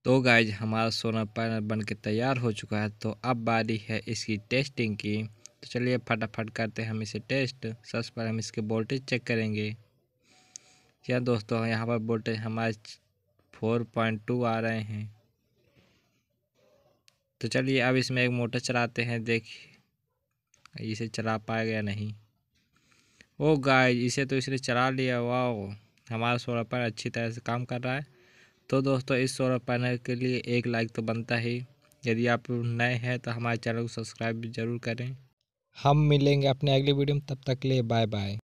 तो गाइज हमारा solar panel बन के तैयार हो चुका है। तो अब बारी है इसकी टेस्टिंग की। तो चलिए फटाफट करते हैं हम इसे टेस्ट। सबसे पहले हम इसके वोल्टेज चेक करेंगे। क्या दोस्तों, यहाँ पर वोल्टेज हमारे 4.2 आ रहे हैं। तो चलिए अब इसमें एक मोटर चलाते हैं, देखिए इसे चला पाएगा या नहीं। ओ गाइज, इसे तो इसने चला लिया। वाह, हमारा सोलर पैनल अच्छी तरह से काम कर रहा है। तो दोस्तों, इस सोलर पैनल के लिए एक लाइक तो बनता ही। यदि आप नए हैं तो हमारे चैनल को सब्सक्राइब भी ज़रूर करें। हम मिलेंगे अपने अगली वीडियो में, तब तक के लिए बाय बाय।